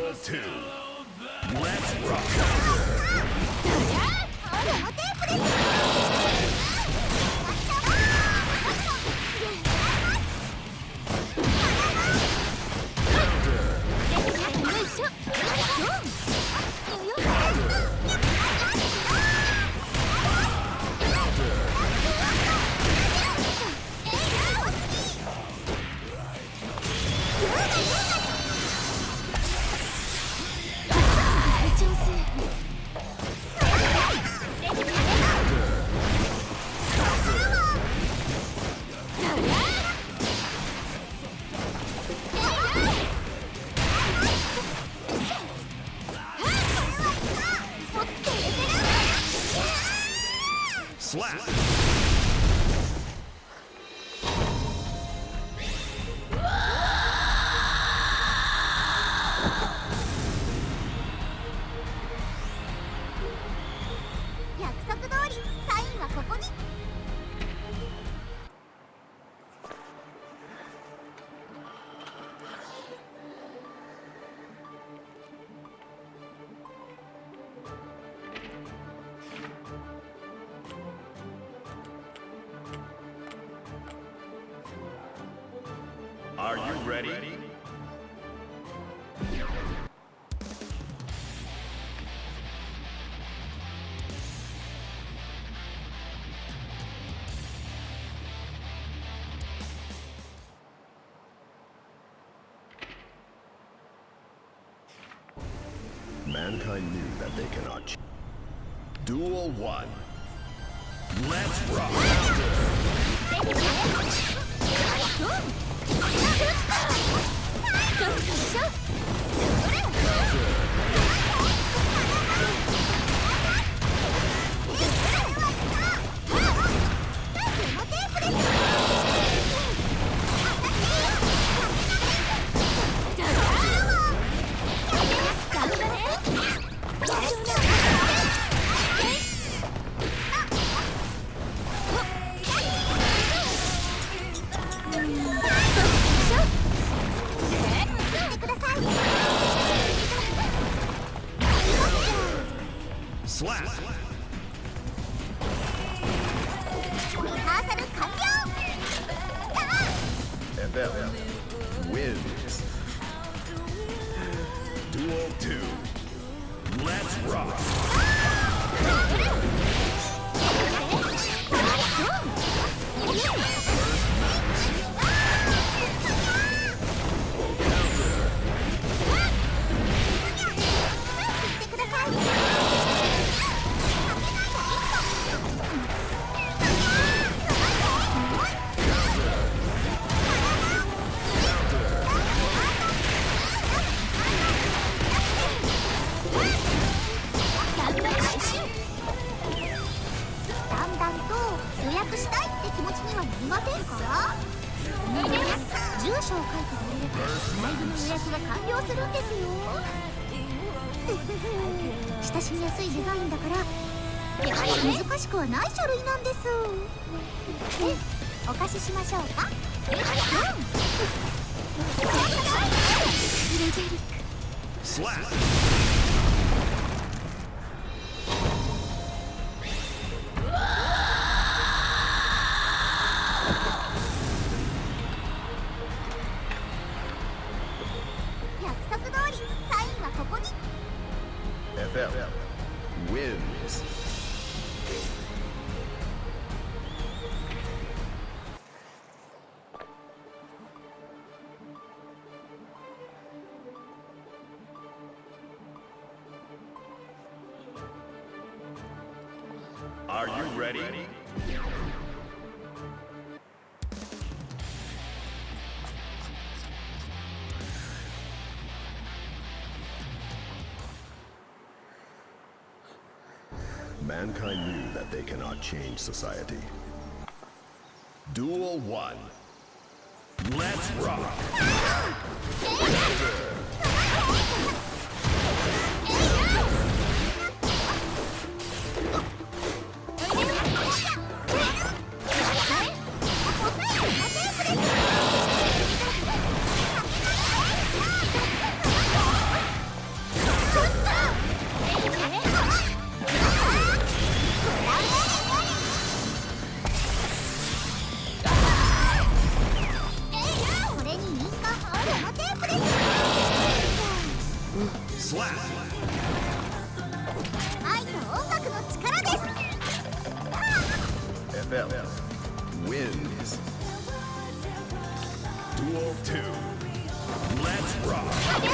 two. Let's rock. Slap. Are you ready? Mankind knew that they cannot. Duel 1. Let's rock. Slap. FF wins. Duel 2. Let's rock.住所を書いてくれればライブの予約が完了するんですよ。親しみやすいデザインだから難しくはない書類なんです。お貸ししましょうか。フレデリックスラッFF wins. Are you ready? Mankind knew that they cannot change society. Duel 1. Let's rock! 愛と音楽の力です。 FL wins. Duel 2. Let's rock.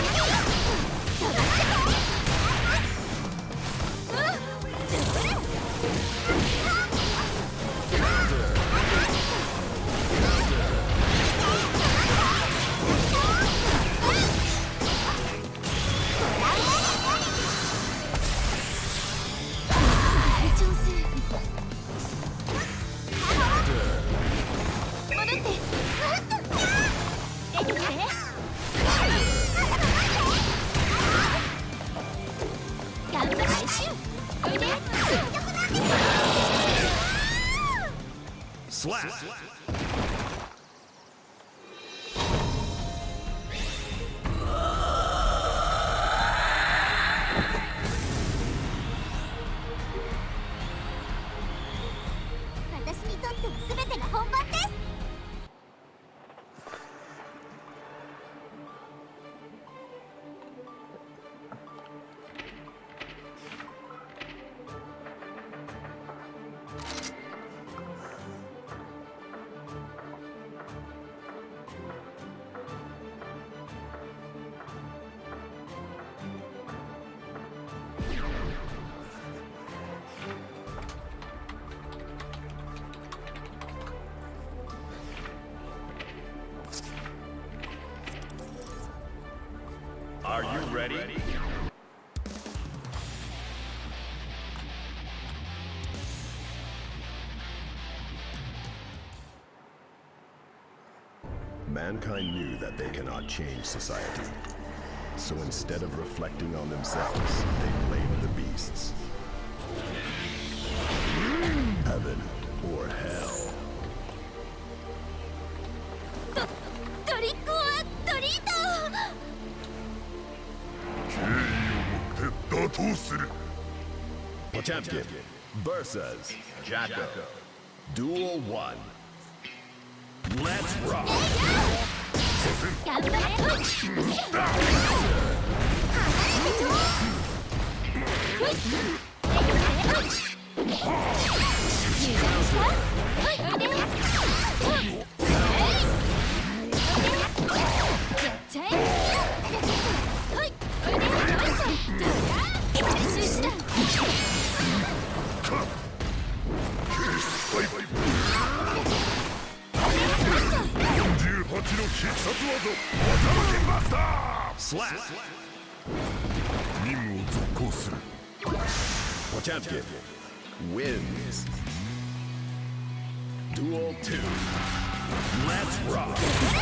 Slap. 私にとっては全てが本番です。 Are you ready? Mankind knew that they cannot change society. So instead of reflecting on themselves, they blamed the beasts. Heaven or hell. トリックオアトリート。 Potemkin versus Jacko. Duel 1. Let's rock. 頑張れ。 Slap. Potemkin wins. Duel 2. Let's rock.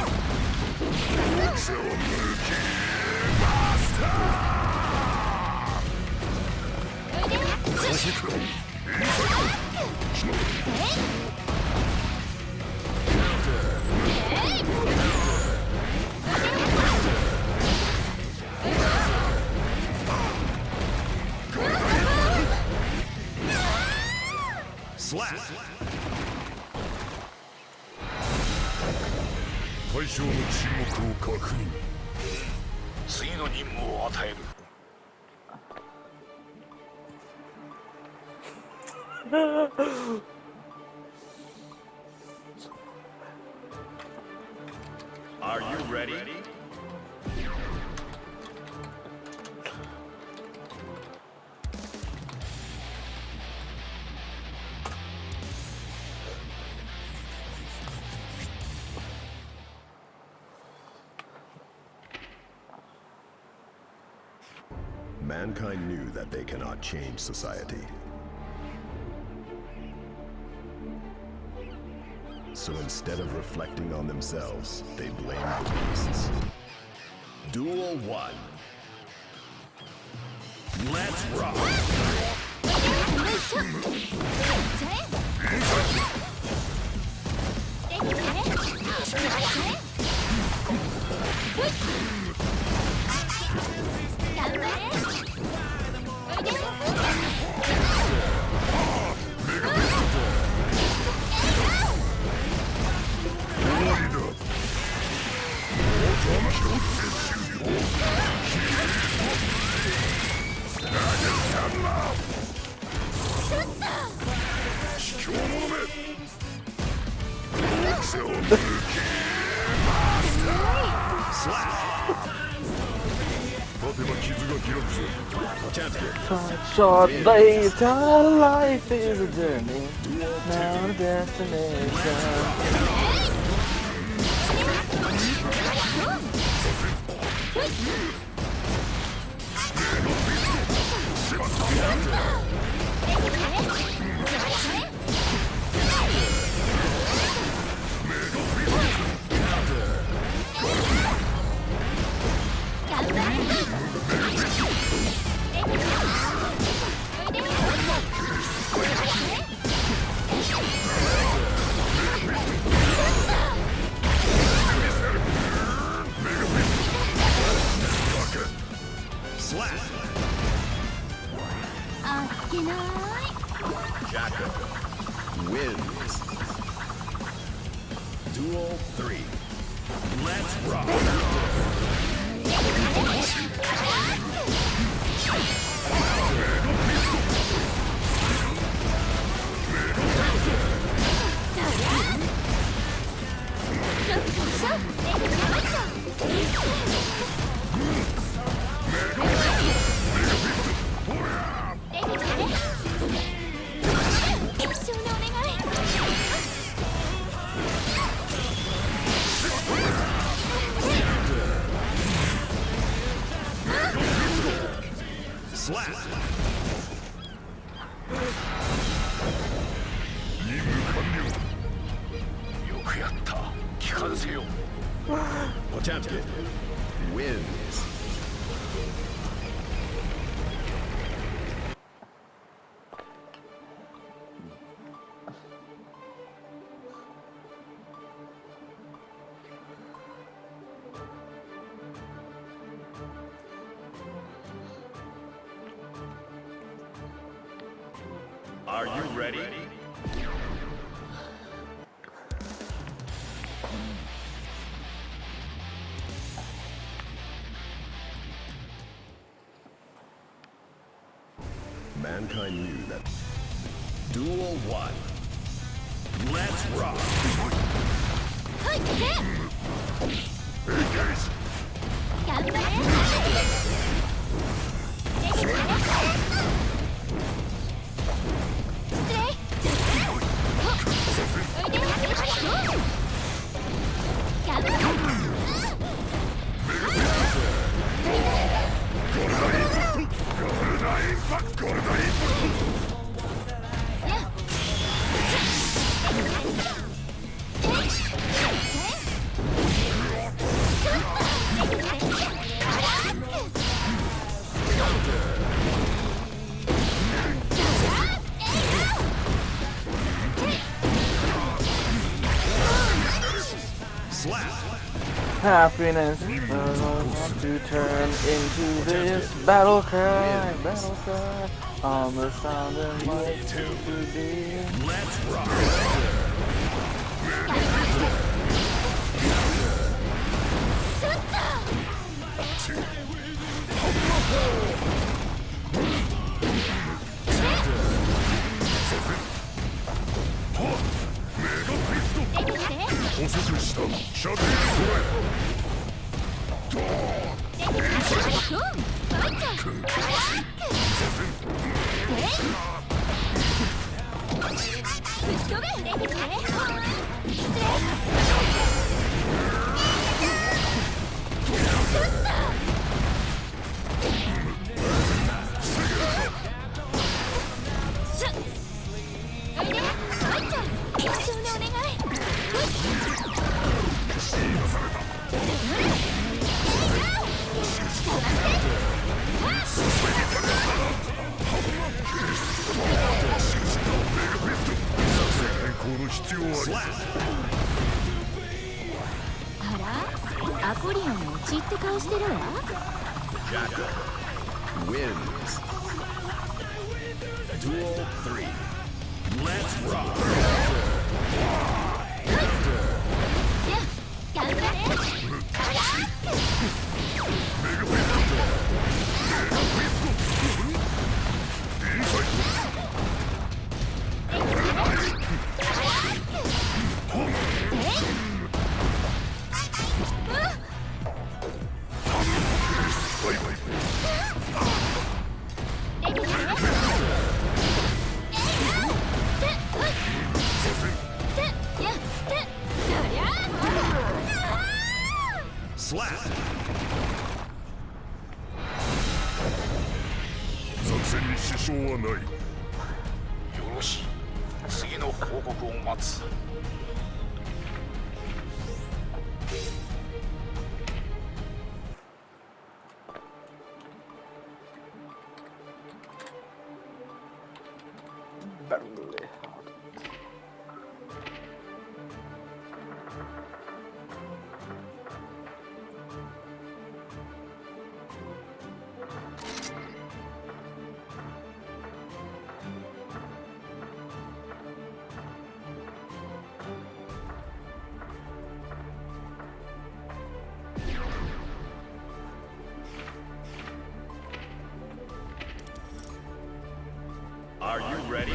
Slap. 対象の沈黙を確認。次の任務を与える。 Are you ready? Mankind knew that they cannot change society. So instead of reflecting on themselves, they blamed the beasts. Duel 1. Let's rock! Short later, life is a journey, not a destination. Jacko wins. Duel 3. Let's rock. Slap. Potemkin wins. Are you ready? Mankind knew that. Duel 1. Let's rock. Hey guys. Happiness to turn into this battle cry, on the sounding like to be. Let's rock. Jacko wins. Duel 3. Let's rock. Slap! 作戦に支障はない。よろしい。次の報告を待つ。 Are you ready?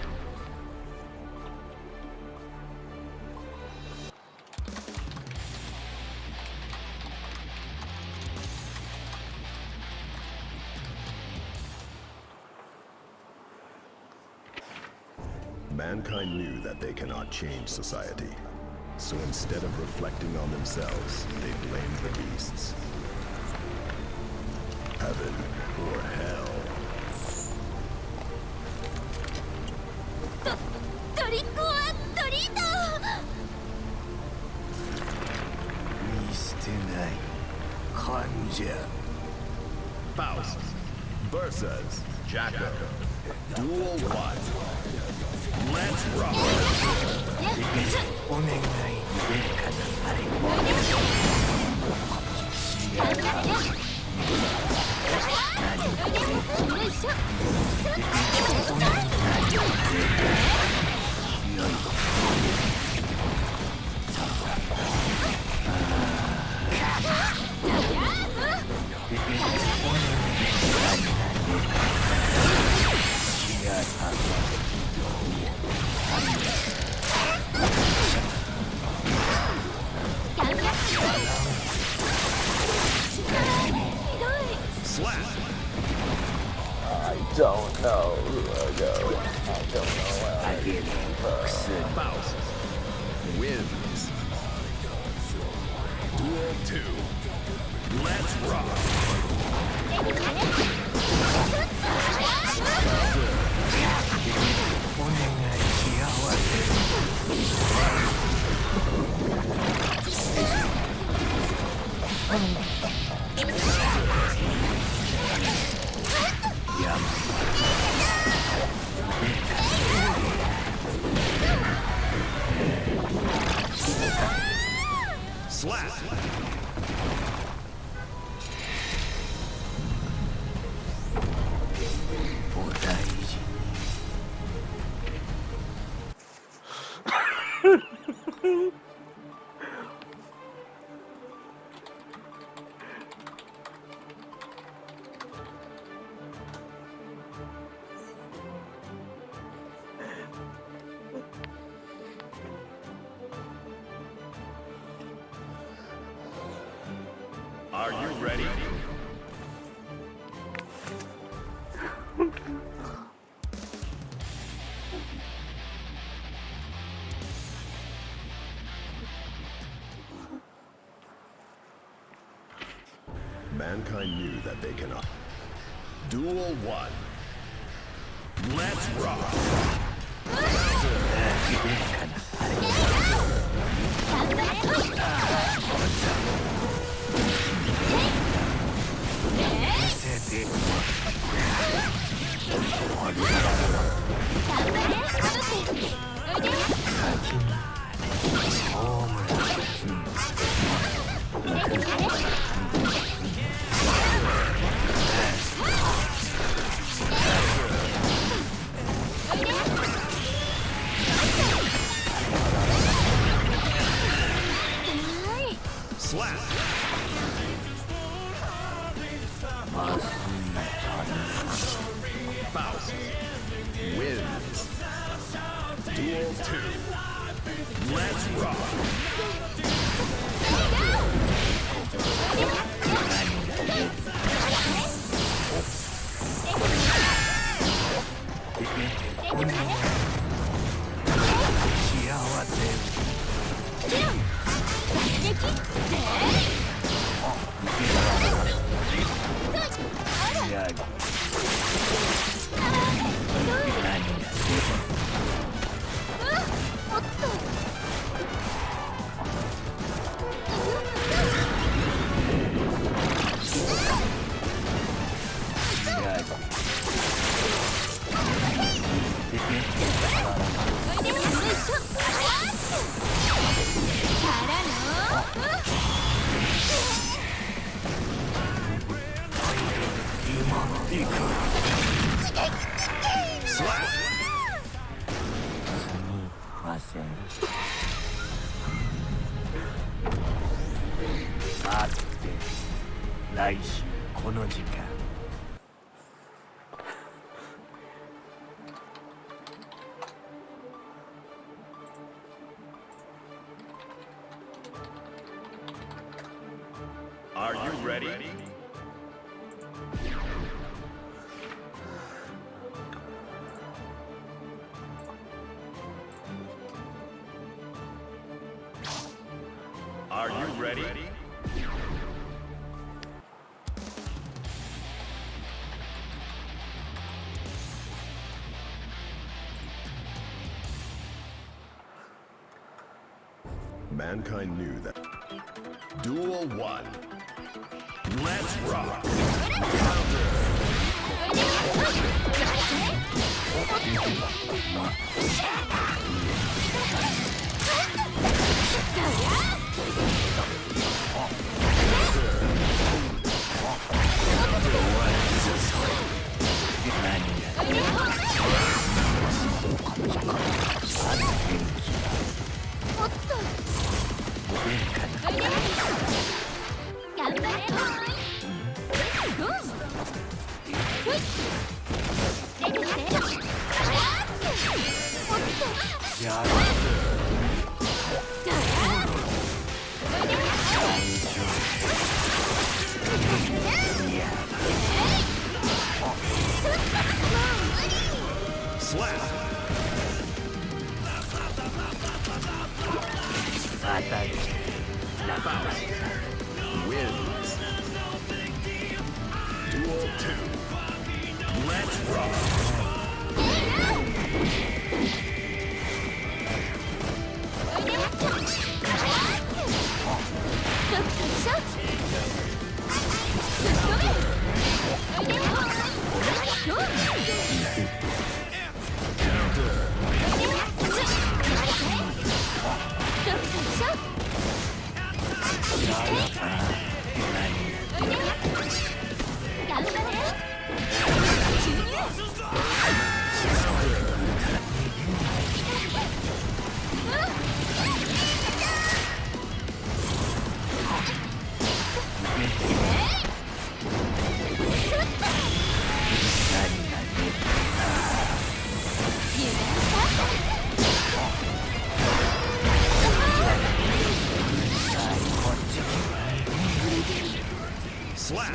Mankind knew that they cannot change society. So instead of reflecting on themselves, they blamed the beasts. Heaven or hell. トリックオアトリート。 見捨てない患者。 Faust versus Jacko. Duel 1. Let's rock. お願いでかなあれ。 Slap. I don't know who I go. I don't know where I get Faust wins. Duel 2. Let's rock. お願いし合わせ。 Slap. お大事に。 Are you ready? Mankind knew that they cannot. Duel 1. Let's rock. 2. Let's rock. さて来週この時間 Are you ready? Are you ready? Mankind knew that. Duel 1. Let's rock! Slap! Wins. Duel 2. Let's rock! Slap!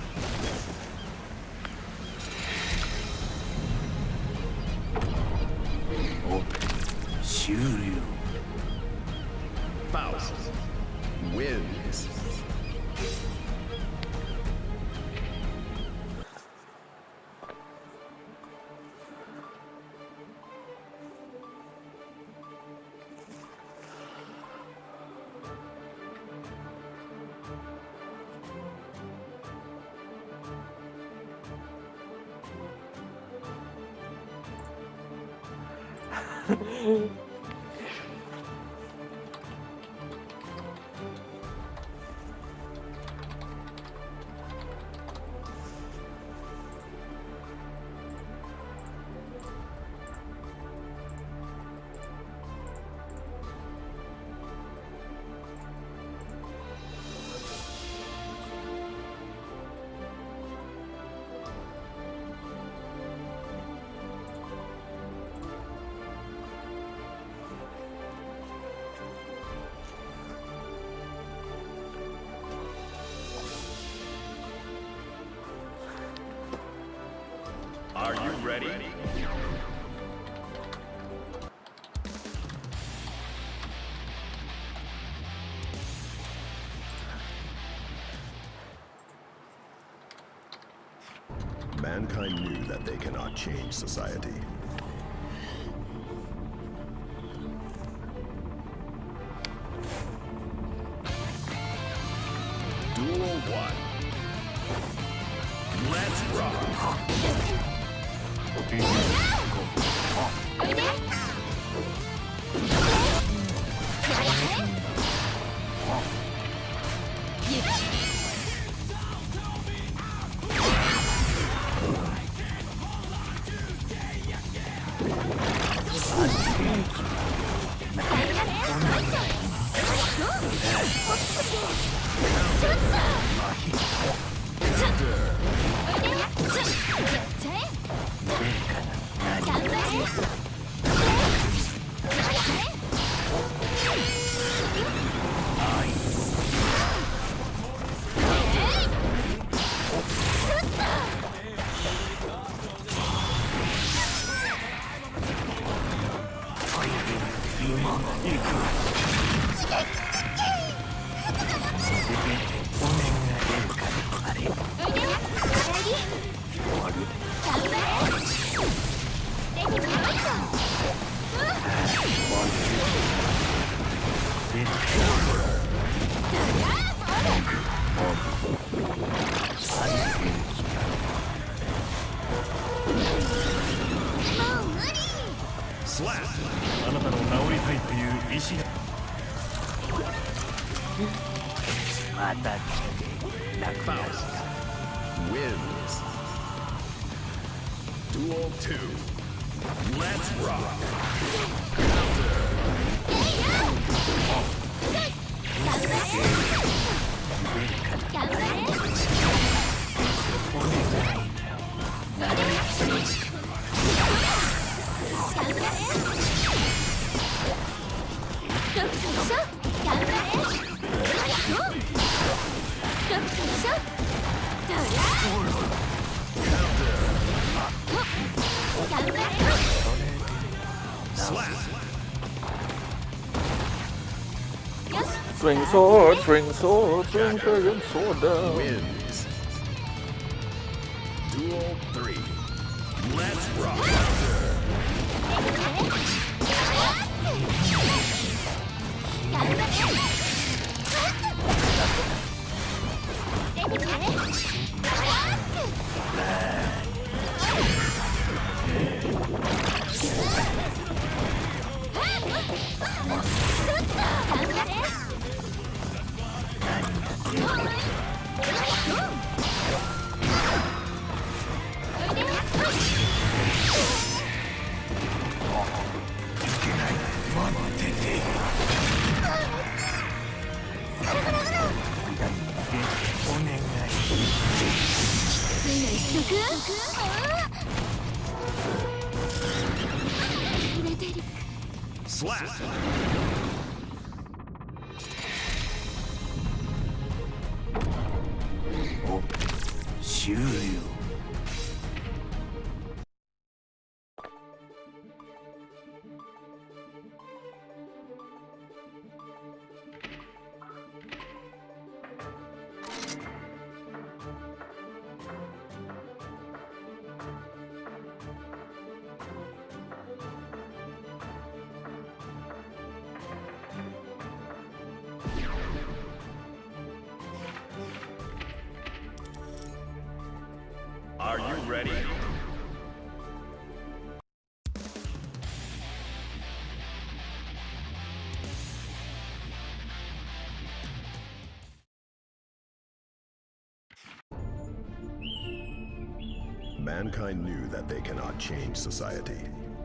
Faust wins. Are you ready? Mankind knew that they cannot change society. Duel 1. Let's rock! Wins. Duel 2. Let's rock. Swing sword, swing sword, swing dragon sword down. Wins. Duel 3. Let's rock. Slap. Oh, 終了。 Are you ready? Mankind knew that they cannot change society.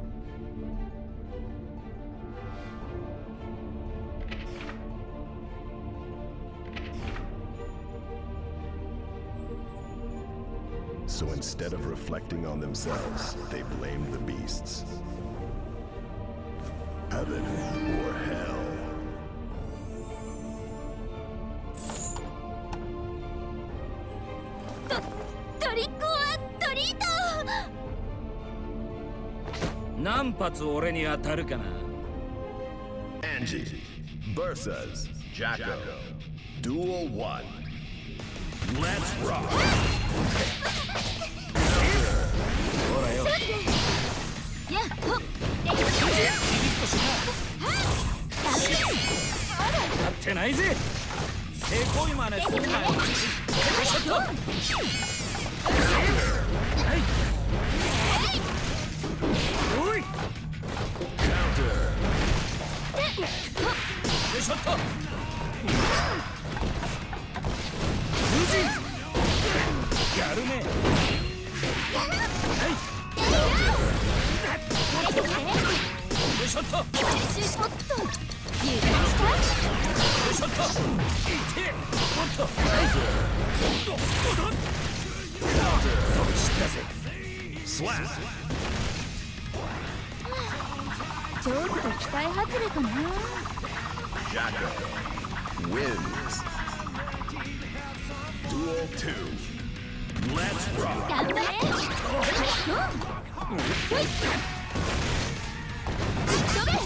So instead of reflecting on themselves, they blamed the beasts. Heaven or hell. Angie versus Jacko. Duel 1. Let's rock. ないぜ。せこい真似すんなよ。ちょっと。はい。おい。ちょっと。無人。やるね。はい。ちょっと。油断したちょっといてもっとはい知ったぜスラッちょっと期待外れかな。 Jacko wins. Duel 2. Let's rock. 頑張れ飛べ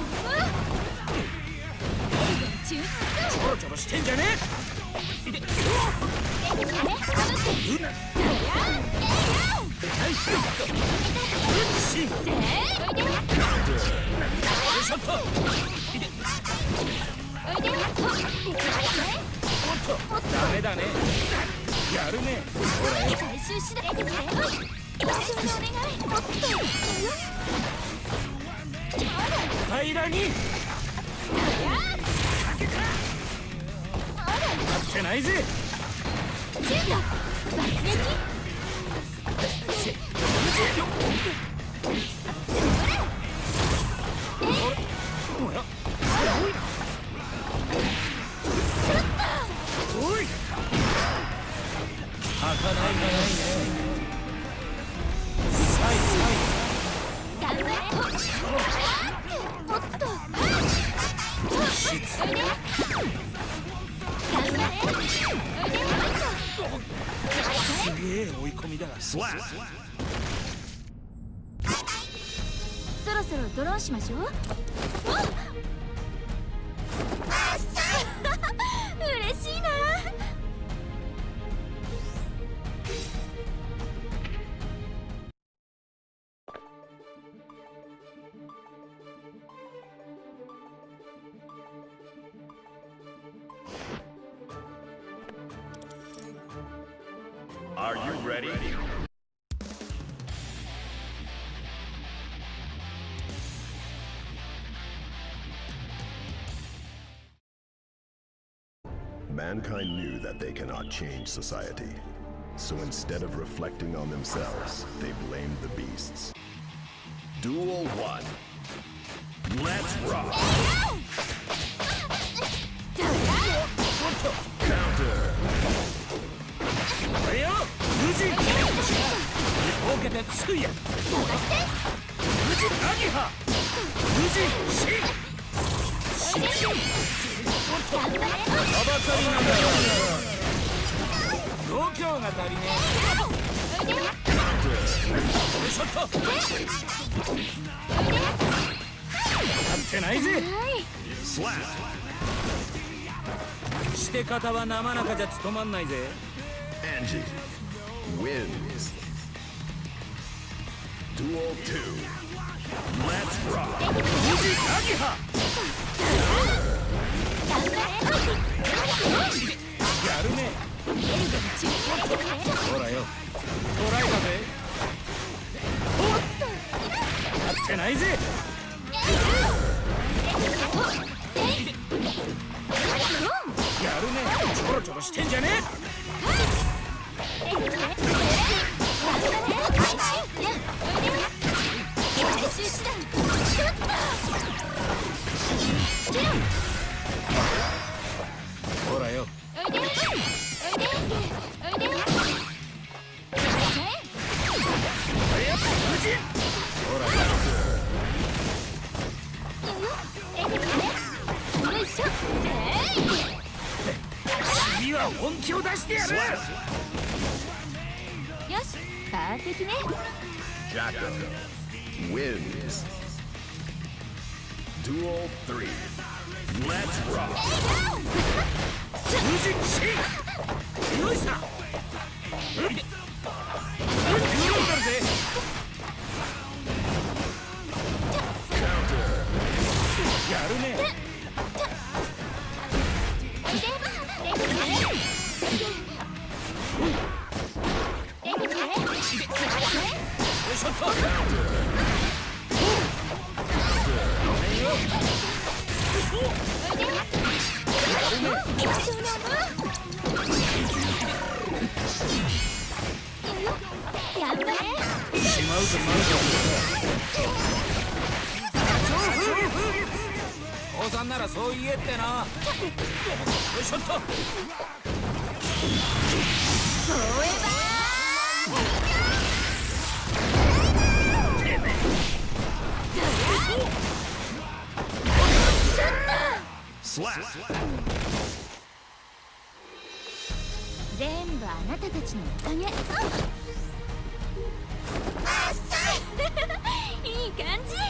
ちょろちょろしてんじゃねえダメだねやるね最終手段一緒にお願いもっと平らに待ってないぜシュート爆撃おい儚いがないねサイ頑張れもっとすげえ追い込みだ Slap. そろそろドローンしましょう。嬉しいな。 Are you ready? Mankind knew that they cannot change society. So instead of reflecting on themselves, they blamed the beasts. Duel 1. Let's rock! Counter! あれよ無人受けてついや無人アギハ無人シンシンおっと名ばかりなんだよ度胸が足りねえちょっと待ってないぜして方は生中じゃ務まんないぜ Angie wins. Duel 2. Let's rock. Music Agiha. やるね。ほらよ。トライだぜ。やってないぜ。やるね。ちょろちょろしてんじゃねえ。ほらよ君は本気を出してやるよし、完璧ね。 Jacko wins. Duel 3. Let's rock. 無人シーンよいさうるんだぜやるねショットやっぱりしまうと降参ならそう言えってな。よいしょっと全部あなたたちのおかげ。いい感じ。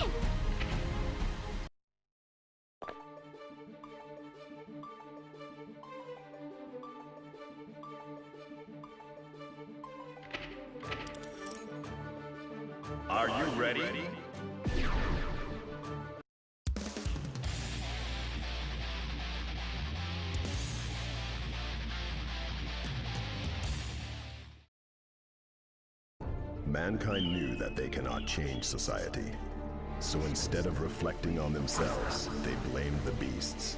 Are you ready? Mankind knew that they cannot change society. So instead of reflecting on themselves, they blamed the beasts.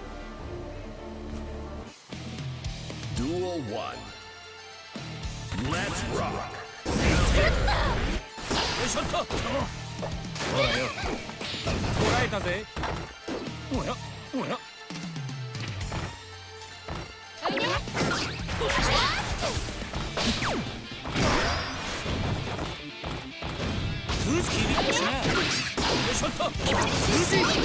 Duel 1. Let's rock! よいしょっとほらよ捕らえたぜ。おやおや空気切りっこしな。よいしょっと空気オーケーよ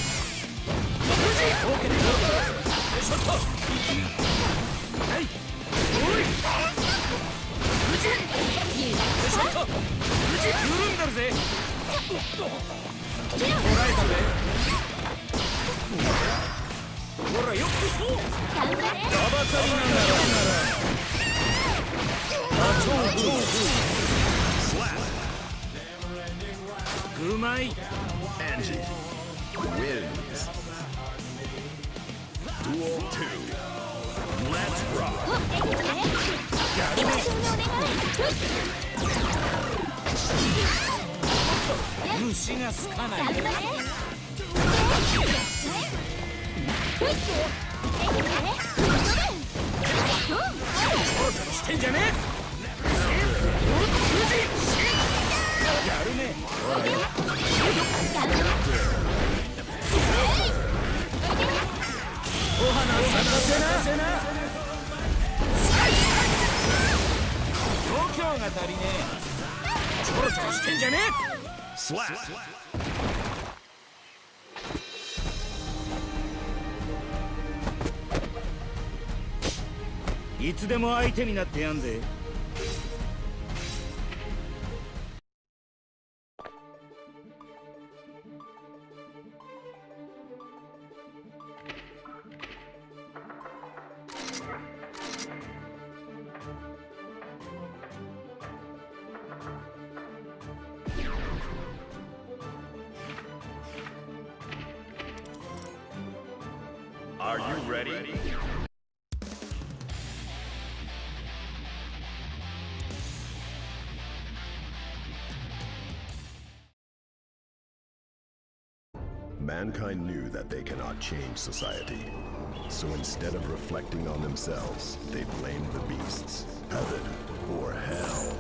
いしょっとはいおいよいしょっと緩んだるぜ。捕らえたぜ。ほらよくそう名ばかりなんだよダチョウグーうまい。 Angie wins. Duel 2. Let's rock! 虫が好かない。してんじゃねえ。やるね。お花咲かせな。度胸が足りねえ。ちょろちょろしてんじゃねえ。 Slap! いつでも相手になってやんぜ。 Are you ready? Mankind knew that they cannot change society. So instead of reflecting on themselves, they blamed the beasts, heaven or hell.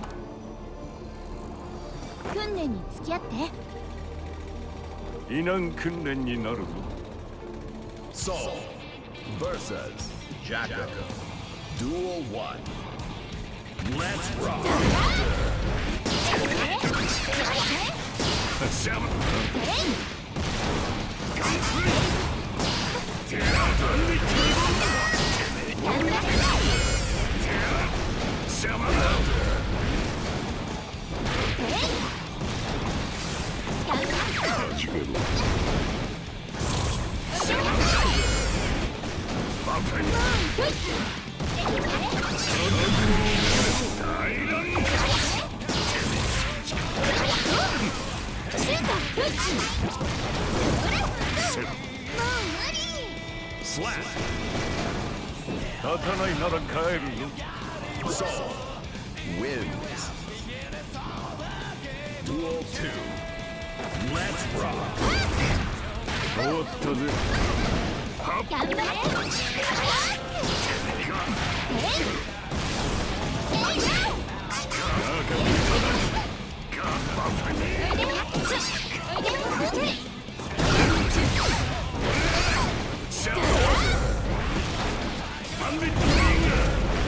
訓練に付き合って。 避難訓練になるぞ。 Soul versus Jaco. Duel 1. Let's rock! Slap! 立たないなら帰るよ。 Soul wins. Duel 2. Let's rock. 終わったぜ。 頑張れバンビットリング。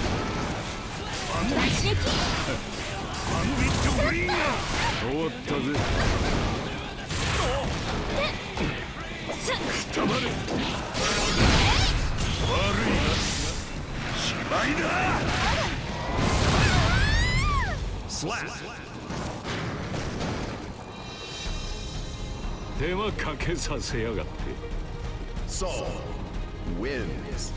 バンビットリング。 終わったぜ。 くたばれ。悪いな。芝居だ。Slap. 手間かけさせやがって。 Saul wins.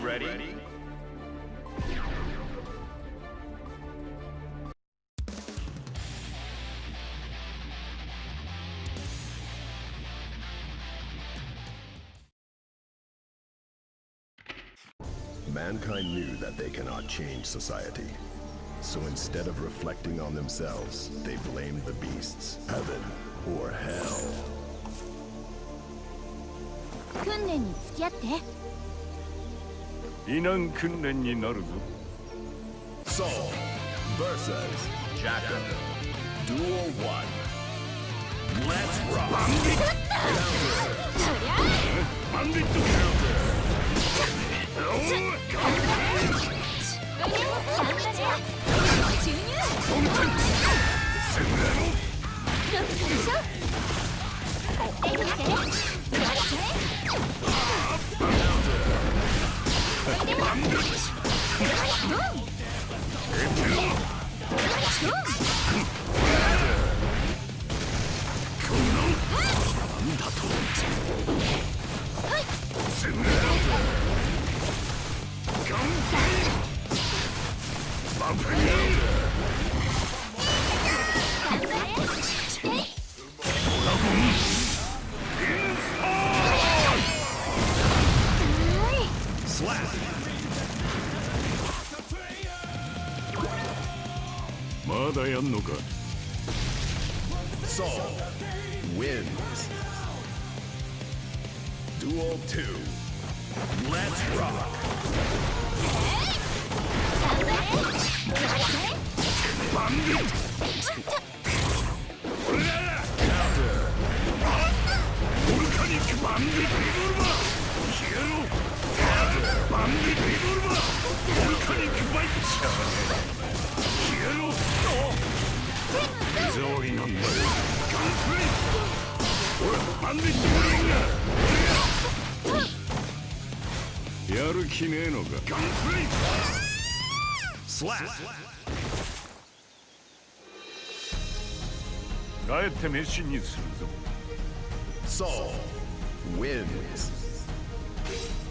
ready? Mankind knew that they cannot change society. So instead of reflecting on themselves, they blamed the beasts, heaven or hell. 訓練に付き合って。 避難訓練になるぞ。 Soul versus Jacko. Duel 1. Let's rock. バンディットバンディットまだやんのか。 Soul wins. Duel 2. Let's rock. Counter. やる気ねえのか。 Slap. 帰って飯にするぞ。 Soul wins.